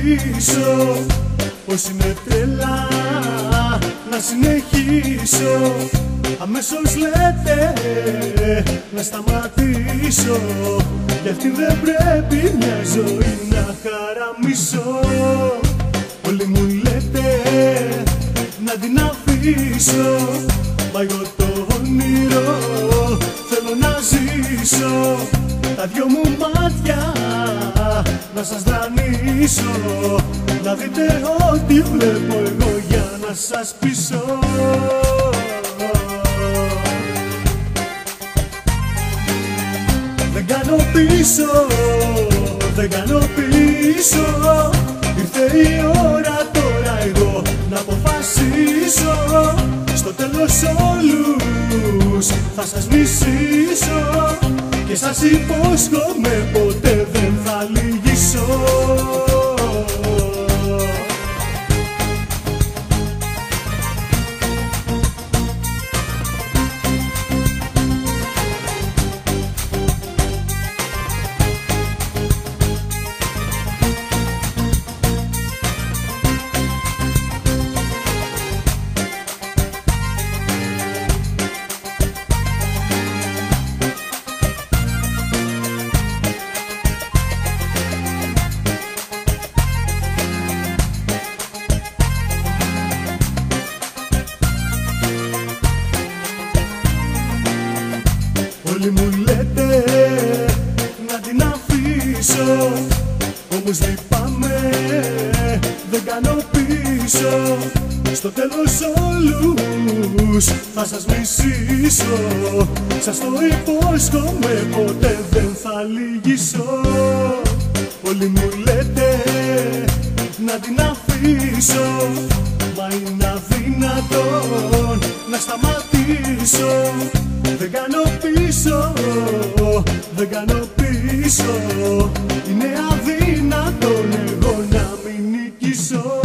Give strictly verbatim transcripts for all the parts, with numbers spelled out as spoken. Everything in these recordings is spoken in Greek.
αφήσω. Πως είναι τρελά να συνεχίσω. Αμέσως λέτε να σταματήσω. Κι αυτή δεν πρέπει μια ζωή να χαραμίσω. Όλοι μου λέτε να την αφήσω. Μα εγώ το όνειρο θέλω να ζήσω. Τα δυο μου μάτια να σας δανείσω. Να δείτε ό,τι βλέπω εγώ για να σας πείσω. Δεν κάνω πίσω, δεν κάνω πίσω. Ήρθε η ώρα τώρα εγώ να αποφασίσω. Στο τέλος όλους θα σας μισήσω. Και σας υπόσχομαι ποτέ δεν θα λυγίσω. Όλοι μου λέτε να την αφήσω. Όμως λυπάμαι, δεν κάνω πίσω. Στο τέλος όλους θα σας μισήσω. Σας το υπόσχομαι ποτέ δεν θα λυγίσω. Όλοι μου λέτε να την αφήσω. Μα είναι αδύνατον να σταματήσω. Δεν κάνω πίσω, δεν κάνω πίσω. Είναι αδύνατον εγώ να μην νικήσω.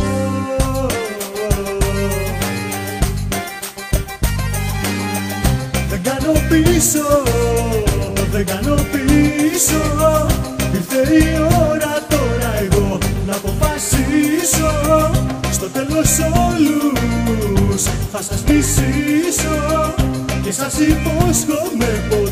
Δεν κάνω πίσω, δεν κάνω πίσω. Ήρθε η ώρα τώρα εγώ να αποφασίσω. Στο τέλος όλους θα σας μισήσω. Και σας υπόσχομαι